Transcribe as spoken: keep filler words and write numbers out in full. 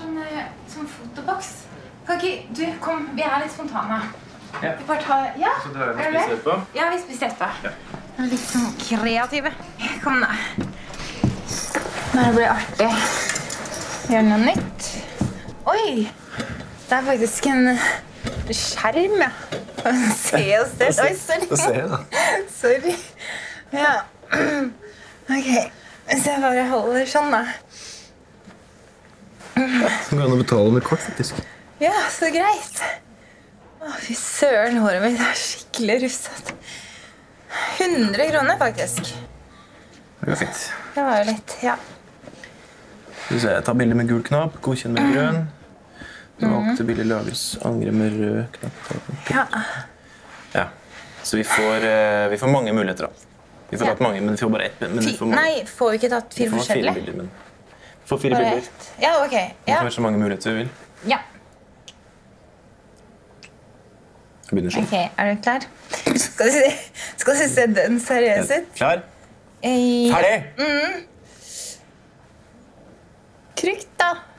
sånn, sånn fotoboks. Kan ikke... Du, kom, vi er litt spontane. Ja. Vi bare tar... Ja, så drar vi spiser etterpå? Ja, vi spiser etterpå. Ja. Litt sånn kreative. Kom da. Nå blir det artig. Gjør noe nytt. Oi! Det er faktisk en skjerm, ja. Se oss det. Oi, sorry. Se da. Sorry. Ja. Ok. Så jeg bare holder sånn, da. Så kan du betale med kort, faktisk. Ja, så greit. Å, fy søren, håret mitt er skikkelig russet. hundre kroner, faktisk. Det går fint. Det var jo litt, ja. Skal vi se, ta bilder med gul knapp, godkjenn med grønn. Valgte bilder lagres, angre med rød knapp. Ja. Ja, så vi får, uh, vi får mange muligheter da. Vi får Ja. tatt mange, men vi får bare ett. Men vi får mange. Nei, får vi ikke tatt fire vi får forskjellige? fire bilder, men vi får fire Bare bilder. ett. Ja, ok. Vi Ja. får så mange muligheter vi vil. Ja. Jeg begynner sånn. Ok, er du klar? Skal du se, skal du se den seriøs ut? Klar? Eh, Ferdig! Trygt da.